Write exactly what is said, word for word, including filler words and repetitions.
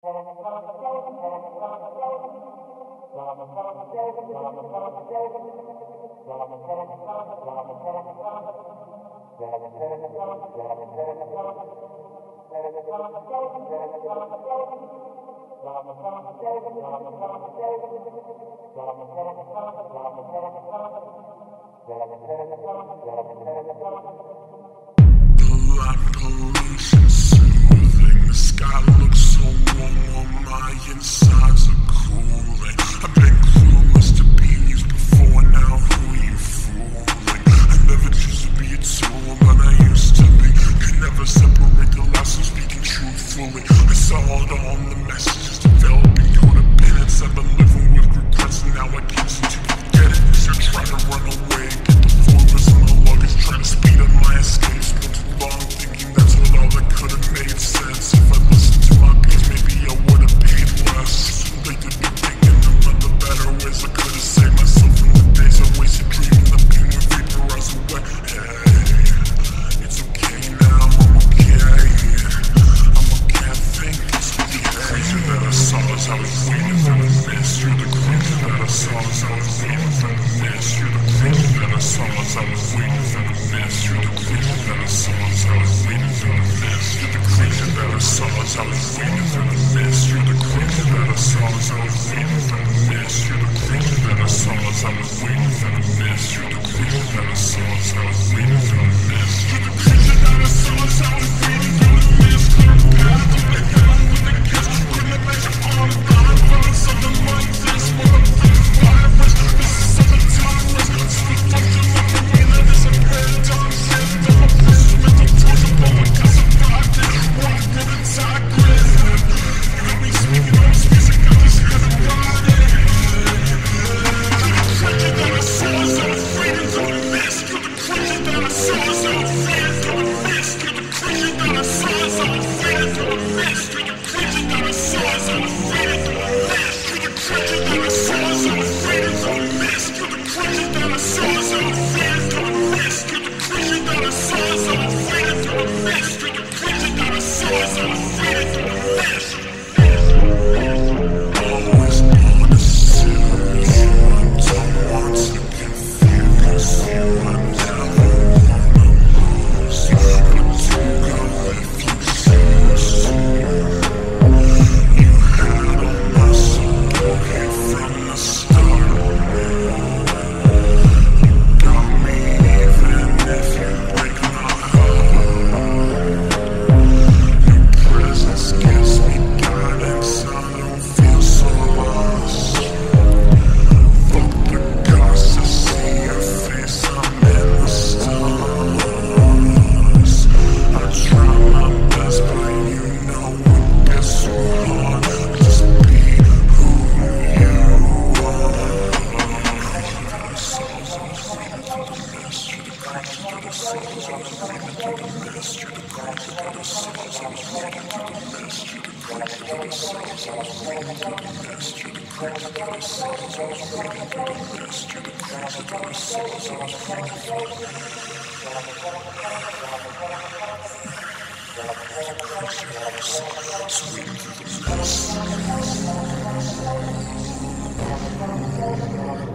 Pollution soothing, the sky looks so warm while my insides are cooling. I've been clueless to being used before, now who are you fooling? I never choose to be a tool, but I used to be. Could never separate the lies, so speaking truthfully. I saw it all in the messages, developing codependence. I've been living with regrets, and now I can't seem to forget it. You're trying to run away, get the forest in the luggage, trying to speed up my escape. Spent too long thinking that's what all that could have made sense. If I listened to my peers, maybe I would have paid less. Too late to be thinking about the better ways I could have saved myself from the days I wasted dreaming the pain would vaporize away. Hey, it's okay now, I'm okay. I'm okay, I think it's okay. The creature that I saw as I was waiting for the mist. You're the creature that I saw as I was waiting for the mist. You're the creature that I saw as I was waiting for the mist. You're the creature that I saw as I was waiting for the mist. You're the creature that I saw as I was waiting for the mist. You're the creature that I saw as I was waiting for the mist. You're the creature that I saw as I was waiting for the mist. You're the creature that I saw as I was waiting for the mist. You're the creature that I saw as I was waiting for the mist. Couldn't pass on the hill with the kiss. Couldn't imagine all the God found something like this. Motherfucking virus, this is something timeless. It's the function of the way that is a paradigm shift. I'm a person with the torture, but I can survive this. One good inside grid. You got me speaking on this music, I just had to ride it. You're the creature that I saw as I was waiting for the mist. You're the creature that I saw as I was waiting for the mist. You're the creature that I saw as I was waiting for the mist. You're the creature that I saw as I was waiting for the mist. You're the creature that I saw as I was waiting for the mist. You're the creature that I saw as I was waiting for the mist. You're the creature that I saw as I was waiting for the mist. You're the creature that I saw as I was waiting for the mist. Always on the series, you I don't want to confuse you. I never wanna lose you, but do go if you choose to. You had all my soul, okay, from the start. You got me even if you break my heart. Your presence gives me guidance, I don't feel so lost. Fuck the ghosts, I see your face, I'm in the stars. I try my best, but you know it gets so hard. Just be who you are. The souls I was waiting for the mist. You're the creature that I saw as I was waiting for the mist. You're the creature that I saw as I was waiting for the mist. You're the creature that I saw as I was waiting for the mist. You're the creature that I saw as I was waiting for the mist. You're the creature that I saw as I was waiting for the mist. Creature that I saw as I was waiting for the mist.